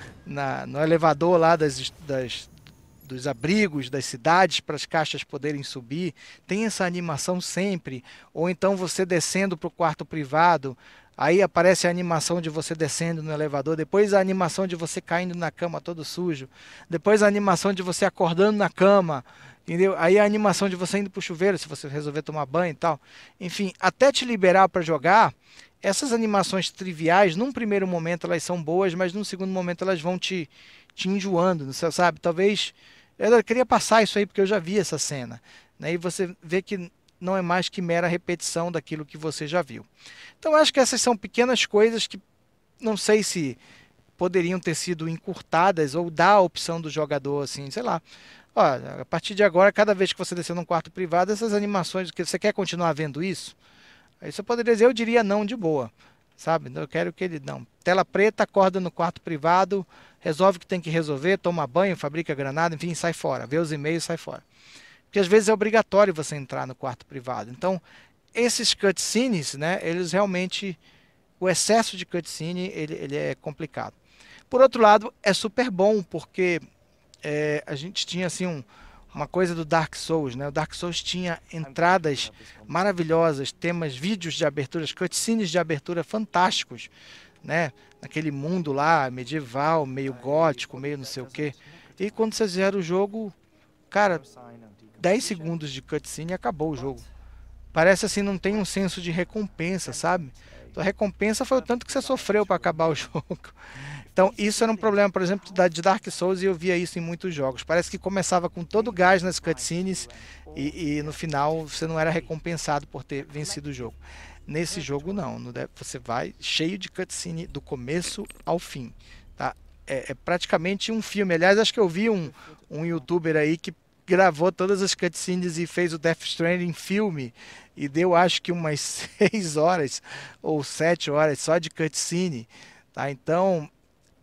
na, no elevador lá das, das, dos abrigos, das cidades, para as caixas poderem subir. Tem essa animação sempre. Ou então você descendo para o quarto privado, aí aparece a animação de você descendo no elevador, depois a animação de você caindo na cama todo sujo, depois a animação de você acordando na cama, entendeu? Aí a animação de você indo para o chuveiro, se você resolver tomar banho e tal. Enfim, até te liberar para jogar, essas animações triviais, num primeiro momento elas são boas, mas num segundo momento elas vão te, te enjoando, sabe? Talvez, eu queria passar isso aí porque eu já vi essa cena, né? E você vê que não é mais que mera repetição daquilo que você já viu. Então acho que essas são pequenas coisas que não sei se poderiam ter sido encurtadas ou dar a opção do jogador, assim, sei lá. Ó, a partir de agora, cada vez que você descer num quarto privado, essas animações, que você quer continuar vendo isso? Aí você poderia dizer, eu diria não de boa, sabe? Eu quero que ele, não. Tela preta, acorda no quarto privado, resolve o que tem que resolver, toma banho, fabrica granada, enfim, sai fora. Vê os e-mails, sai fora. Porque às vezes é obrigatório você entrar no quarto privado. Então, esses cutscenes, né, eles realmente, o excesso de cutscene, ele, ele é complicado. Por outro lado, é super bom, porque é, a gente tinha assim um, uma coisa do Dark Souls, né? O Dark Souls tinha entradas maravilhosas, temas, vídeos de aberturas, cutscenes de abertura fantásticos, né? Naquele mundo lá, medieval, meio gótico, meio não sei o quê. E quando você zera o jogo, cara, dez segundos de cutscene e acabou o jogo. Parece assim, não tem um senso de recompensa, sabe? Então, a recompensa foi o tanto que você sofreu para acabar o jogo. Então isso era um problema, por exemplo, de Dark Souls, e eu via isso em muitos jogos. Parece que começava com todo o gás nas cutscenes e, e no final você não era recompensado por ter vencido o jogo. Nesse jogo não, você vai cheio de cutscene do começo ao fim, tá? É, é praticamente um filme. Aliás, acho que eu vi um, um youtuber aí que gravou todas as cutscenes e fez o Death Stranding filme e deu acho que umas seis horas ou sete horas só de cutscene, tá? Então,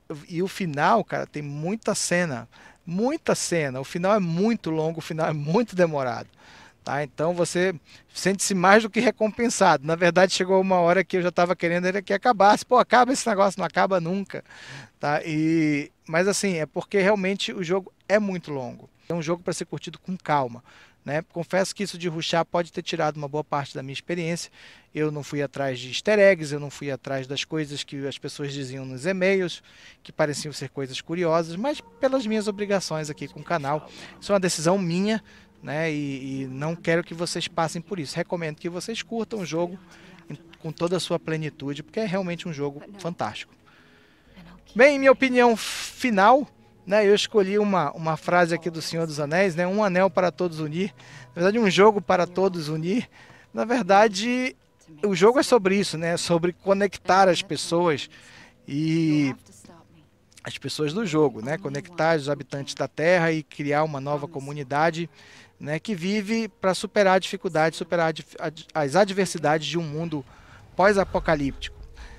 e o final, cara, tem muita cena, muita cena. O final é muito longo, o final é muito demorado, tá? Então você sente-se mais do que recompensado. Na verdade, chegou uma hora que eu já estava querendo ele que acabasse. Pô, acaba esse negócio, não acaba nunca, tá? E mas assim, é porque realmente o jogo é muito longo. É um jogo para ser curtido com calma, né? Confesso que isso de rushar pode ter tirado uma boa parte da minha experiência. Eu não fui atrás de easter eggs, eu não fui atrás das coisas que as pessoas diziam nos e-mails, que pareciam ser coisas curiosas, mas pelas minhas obrigações aqui com o canal. Isso é uma decisão minha, né? E, e não quero que vocês passem por isso. Recomendo que vocês curtam o jogo com toda a sua plenitude, porque é realmente um jogo fantástico. Bem, minha opinião final, né, eu escolhi uma, uma frase aqui do Senhor dos Anéis, né, um anel para todos unir. Na verdade, um jogo para todos unir. Na verdade, o jogo é sobre isso, né, sobre conectar as pessoas e as pessoas do jogo, né, conectar os habitantes da Terra e criar uma nova comunidade, né, que vive para superar a dificuldade, superar as adversidades de um mundo pós-apocalíptico.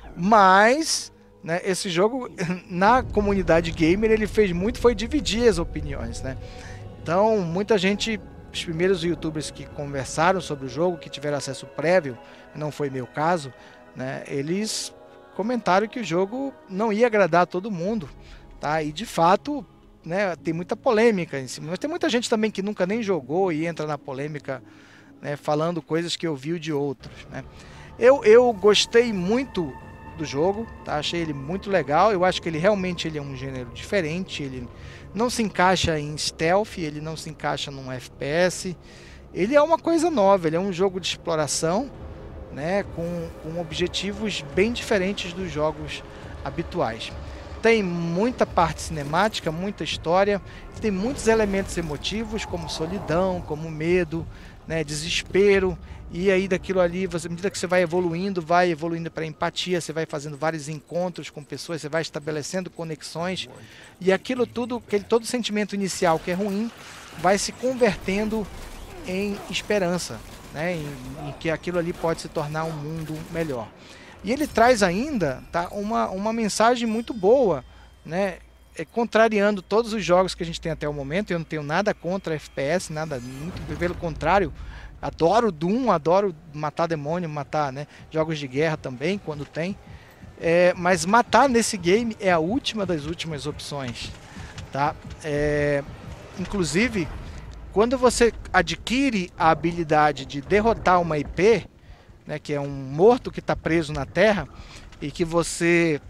Mas, né, esse jogo, na comunidade gamer, ele fez muito, foi dividir as opiniões, né? Então, muita gente, os primeiros youtubers que conversaram sobre o jogo, que tiveram acesso prévio, não foi meu caso, né, eles comentaram que o jogo não ia agradar a todo mundo, tá? E de fato, né, tem muita polêmica em cima, mas tem muita gente também que nunca nem jogou e entra na polêmica, né, falando coisas que ouviu de outros, né? Eu, eu gostei muito do jogo, tá? Achei ele muito legal. Eu acho que ele realmente ele é um gênero diferente. Ele não se encaixa em stealth, ele não se encaixa num F P S. Ele é uma coisa nova, ele é um jogo de exploração, né? Com, com objetivos bem diferentes dos jogos habituais. Tem muita parte cinemática, muita história, tem muitos elementos emotivos, como solidão, como medo, né, desespero, e aí daquilo ali, você, à medida que você vai evoluindo, vai evoluindo para empatia, você vai fazendo vários encontros com pessoas, você vai estabelecendo conexões, e aquilo tudo, aquele, todo sentimento inicial que é ruim, vai se convertendo em esperança, né, em, em que aquilo ali pode se tornar um mundo melhor. E ele traz ainda, tá, uma, uma mensagem muito boa, né, é, contrariando todos os jogos que a gente tem até o momento. Eu não tenho nada contra F P S, nada, muito pelo contrário, adoro Doom, adoro matar demônio, matar, né, jogos de guerra também, quando tem. É, mas matar nesse game é a última das últimas opções, tá? É, inclusive, quando você adquire a habilidade de derrotar uma I P, né, que é um morto que está preso na terra, e que você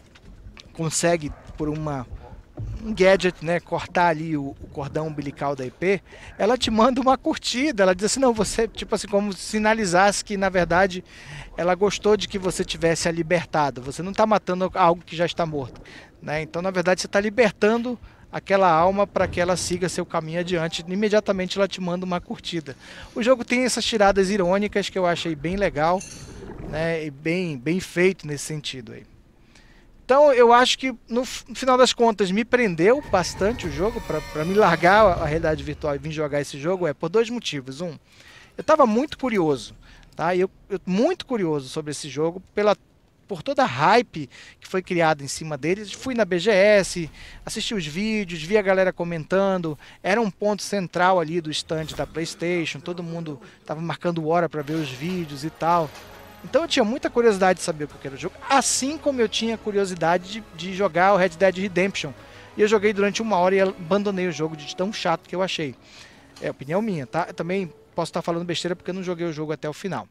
consegue por uma um gadget, né, cortar ali o, o cordão umbilical da I P, ela te manda uma curtida, ela diz assim, não, você, tipo assim, como sinalizasse que na verdade ela gostou de que você tivesse a libertado, você não está matando algo que já está morto, né? Então na verdade você está libertando aquela alma para que ela siga seu caminho adiante. Imediatamente ela te manda uma curtida. O jogo tem essas tiradas irônicas que eu achei bem legal, né, e bem, bem feito nesse sentido aí. Então eu acho que no final das contas me prendeu bastante o jogo para me largar a realidade virtual e vir jogar esse jogo, é por dois motivos. Um, eu estava muito curioso, tá? Eu, eu muito curioso sobre esse jogo pela por toda a hype que foi criada em cima deles. Fui na B G S, assisti os vídeos, vi a galera comentando, era um ponto central ali do stand da PlayStation, todo mundo estava marcando hora para ver os vídeos e tal. Então eu tinha muita curiosidade de saber o que era o jogo, assim como eu tinha curiosidade de, de jogar o Red Dead Redemption. E eu joguei durante uma hora e abandonei o jogo de tão chato que eu achei. É opinião minha, tá? Eu também posso estar falando besteira porque eu não joguei o jogo até o final.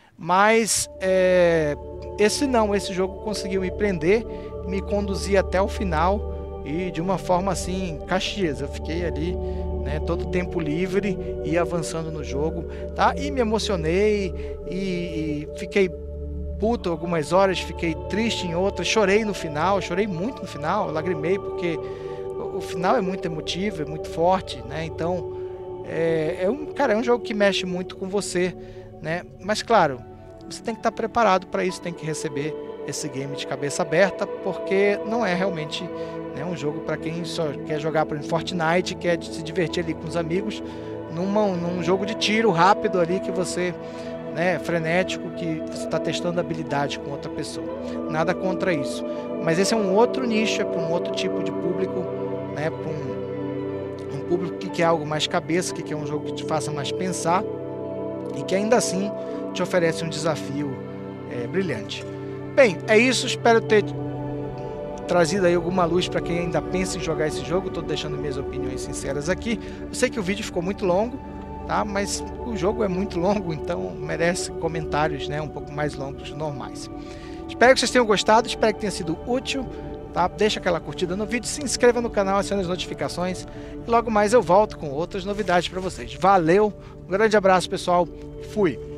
Mas é, esse não, esse jogo conseguiu me prender, me conduzir até o final e de uma forma assim, Caxias. Eu fiquei ali, né, todo tempo livre e avançando no jogo, tá? E me emocionei e, e fiquei puto algumas horas, fiquei triste em outras, chorei no final, chorei muito no final, lagrimei porque o, o final é muito emotivo, é muito forte, né? Então é, é um, cara, é um jogo que mexe muito com você, né? Mas claro, você tem que estar preparado para isso, tem que receber esse game de cabeça aberta, porque não é realmente, né, um jogo para quem só quer jogar, por exemplo, Fortnite, quer se divertir ali com os amigos, numa, num jogo de tiro rápido ali que você, né, frenético, que você está testando habilidade com outra pessoa. Nada contra isso. Mas esse é um outro nicho, é para um outro tipo de público, né, para um, um público que quer algo mais cabeça, que quer um jogo que te faça mais pensar e que ainda assim te oferece um desafio é, brilhante. Bem, é isso, espero ter trazido aí alguma luz para quem ainda pensa em jogar esse jogo. Estou deixando minhas opiniões sinceras aqui. Eu sei que o vídeo ficou muito longo, tá? Mas o jogo é muito longo, então merece comentários, né, um pouco mais longos dos normais. Espero que vocês tenham gostado, espero que tenha sido útil, tá? Deixa aquela curtida no vídeo, se inscreva no canal, acione as notificações e logo mais eu volto com outras novidades para vocês. Valeu, um grande abraço pessoal, fui!